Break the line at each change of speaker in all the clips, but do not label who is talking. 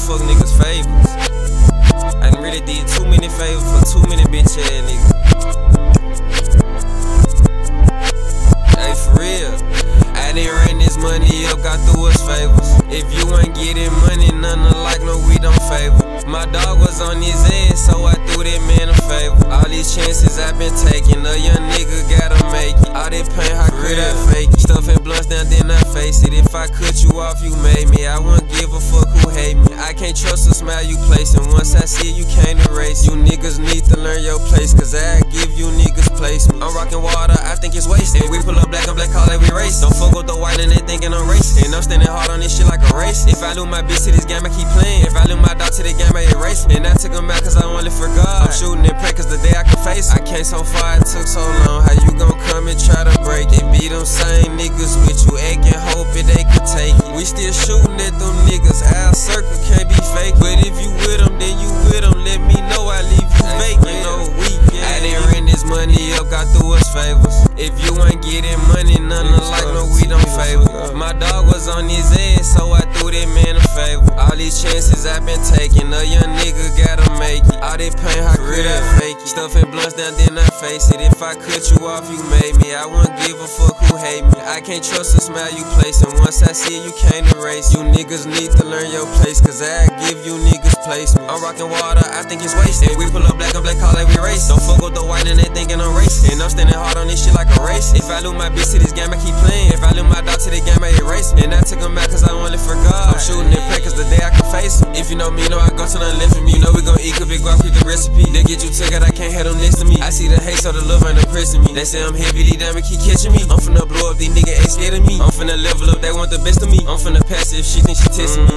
fuck niggas' favors. I done really did too many favors for too many bitch ass niggas. Hey, for real. I done ran this money up, got through us favors. If you ain't getting money, none alike, no, we don't favor. My dog was on his ass, so I threw that man a favor. All these chances I've been taking, a young nigga gotta make it. All that pain, how could I fake it? Stuffing blunts down, then I face it. If I cut you off, you made me. I wouldn't give a fuck who hate me. I can't trust a smile you place, and once I see it, you can't erase. You niggas need to learn your place, cause I give you niggas placement. I'm rocking water, I think it's wasted. We pull up black on black, call it we race. Don't fuck with the white and they thinking I'm racist. And I'm standing hard on this shit like a race. If I lose my bitch to this game, I keep playing. If I lose my dog to the game, I erase me. And I took him out cause I only for God. I'm shooting and pray cause the day I can face it. I came so far, it took so long. How you gon' come and try to break it? Be them same niggas with you, acting hoping they could take it. We still shooting at them niggas, our circle can't be fake. But if you with them, then you with them. Let me know, I leave you vacant. No weak, I done ran this money up, got through us favors. If you ain't getting money, none alike, no, we don't favor. My dog was on his ass, so I threw that man a favor. All these chances I've been taking, a young nigga gotta make it. All that pain, how could I fake it? Stuffing blunts down, then I face it. If I cut you off, you made me. I wouldn't give a fuck who hate me. I can't trust a smile you place, and once I see it, you can't erase. You niggas need to learn your place, cause I give you niggas placement. I'm rocking water, I think it's wasted. We pull up black on black, call it we race. Don't fuck with the white and they thinking I'm racist. And I'm standing hard on this shit like a race. If I lose my bitch to this game, I keep playing. If I lose my dog to the game, I erase me. And I took him out cause I only for God. I'm shooting and pray cause the day I can face him. If you know me, know I go to the left of me. You know we gon' eat a big guap, keep the recipe. They get you took out, I can't have them next to me. I see the hate, so the love ain't oppressing me. They say I'm heavy, these diamonds keep catching me. I'm finna blow up, these niggas ain't scared of me. I'm finna level up, they want the best of me. I'm finna pass it if she think she testing me.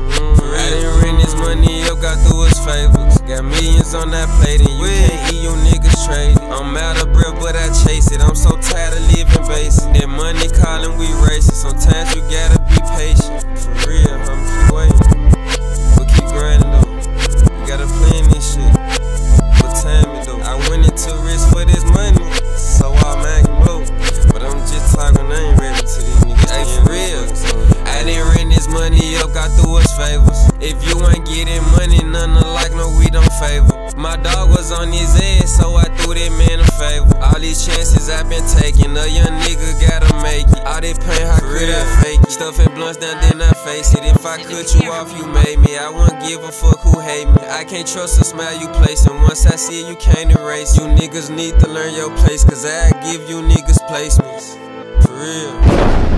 I done ran this money up, got through us favors. Got millions on that plate and you can't eat, you niggas trade it. I'm out of breath, but I chase it. I'm so tired of living basic. That money calling, we racing. Sometimes you gotta be patient. For real, I'm keep waiting. But keep grinding though. You gotta plan this shit. But time it though. I went into risk for this money, so I'm acting broke. But I'm just talking, I ain't ready to these niggas. Hey, for real. I done ran this money up, got through us favors. If you ain't getting money, none alike, no, we don't favor. My dog was on his ass, so I threw that man a favor. All these chances I've been taking, a young nigga gotta make it. All that pain, how could I fake it? Stuffing blunts down, then I face it. If I cut you off, you made me. I wouldn't give a fuck who hate me. I can't trust a smile you place, and once I see it, you can't erase. You niggas need to learn your place, cause I give you niggas placements. For real.